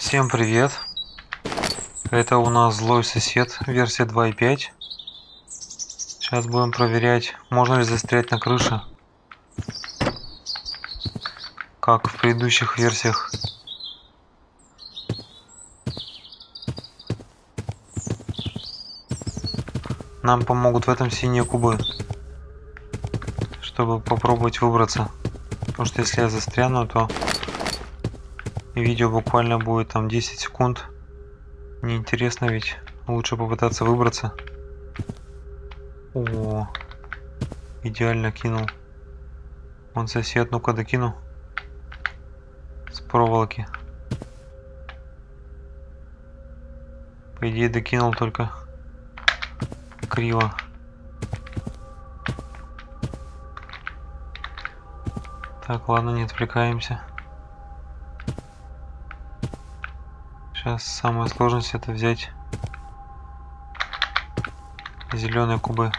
Всем привет! Это у нас злой сосед, версия 2.5. Сейчас будем проверять, можно ли застрять на крыше, как в предыдущих версиях. Нам помогут в этом синие кубы, чтобы попробовать выбраться. Потому что если я застряну, то видео буквально будет там 10 секунд. Неинтересно, ведь лучше попытаться выбраться. О, идеально кинул. Вон сосед, ну-ка докину. С проволоки. По идее докинул, только криво. Так, ладно, не отвлекаемся. Сейчас самая сложность это взять зеленые кубы.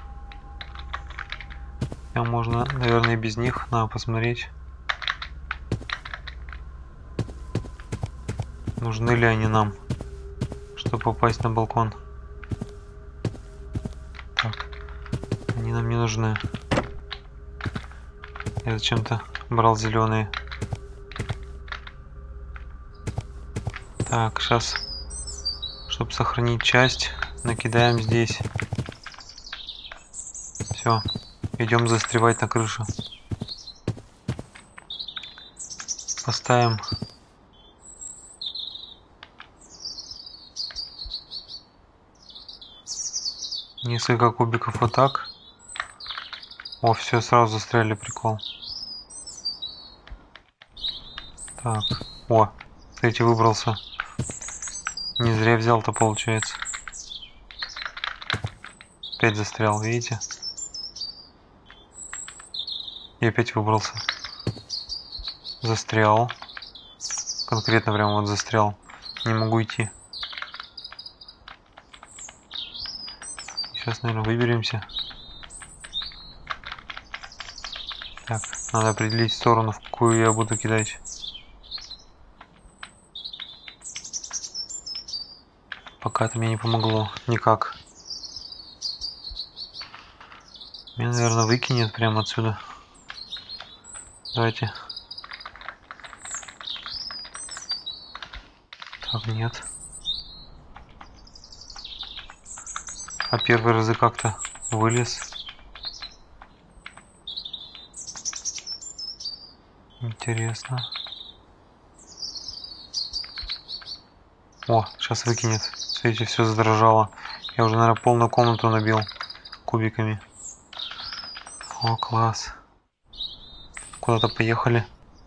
А можно, наверное, и без них. Надо посмотреть, нужны ли они нам, чтобы попасть на балкон. Так, они нам не нужны. Я зачем-то брал зеленые. Так, сейчас, чтобы сохранить часть, накидаем здесь. Все, идем застревать на крышу. Поставим несколько кубиков вот так. О, все, сразу застряли, прикол. Так, о, кстати, выбрался. Не зря взял-то, получается. Опять застрял, видите? И опять выбрался. Застрял. Конкретно прям вот застрял. Не могу идти. Сейчас, наверное, выберемся. Так, надо определить сторону, в какую я буду кидать. Пока это мне не помогло никак. Меня, наверное, выкинет прямо отсюда. Давайте. Так, нет. А первый разы как-то вылез. Интересно. О, сейчас выкинет. Смотрите, все задрожало. Я уже, наверное, полную комнату набил кубиками. О, класс. Куда-то поехали.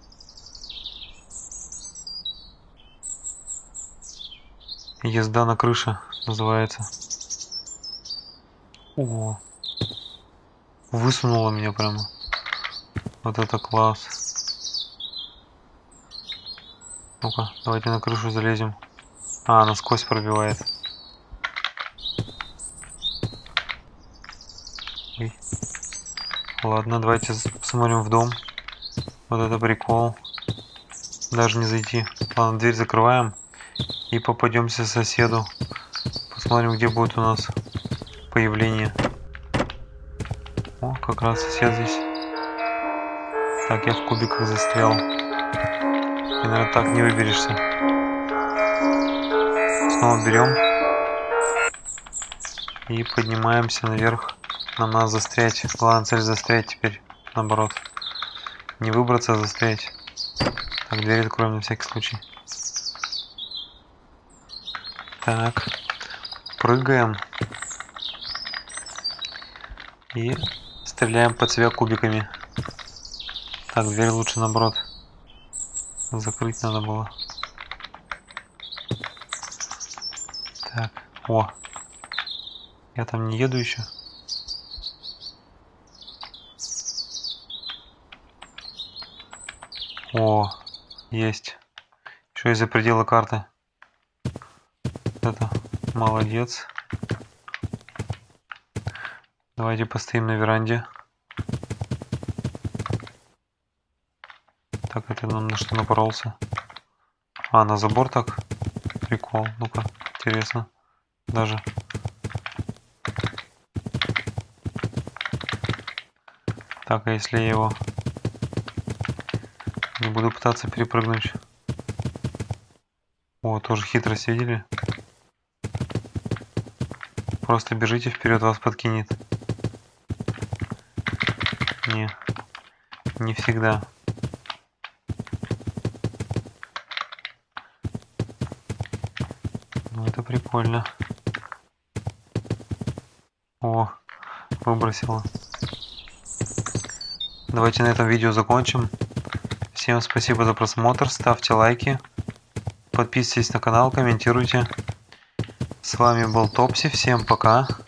Езда на крыше называется. О, высунуло меня прямо. Вот это класс. Ну-ка, давайте на крышу залезем. А, насквозь пробивает. Ой. Ладно, давайте посмотрим в дом. Вот это прикол. Даже не зайти. Ладно, дверь закрываем. И попадемся соседу. Посмотрим, где будет у нас появление. О, как раз сосед здесь. Так, я в кубиках застрял. И, наверное, так не выберешься. Снова берем. И поднимаемся наверх. Нам надо застрять. Главная цель застрять теперь. Наоборот. Не выбраться, а застрять. Так, дверь откроем на всякий случай. Так. Прыгаем. И стреляем под себя кубиками. Так, дверь лучше наоборот закрыть надо было. Так, о. Я там не еду еще. О, есть. Еще из-за предела карты. Это молодец. Давайте постоим на веранде. Так, это нам на что напоролся? А, на забор так? Прикол. Ну-ка, интересно. Даже. Так, а если я его не буду пытаться перепрыгнуть? О, тоже хитрость видели? Просто бежите вперед, вас подкинет. Не всегда. Ну, это прикольно. О, выбросила. Давайте на этом видео закончим. Всем спасибо за просмотр, ставьте лайки, подписывайтесь на канал, комментируйте. С вами был Топси, всем пока.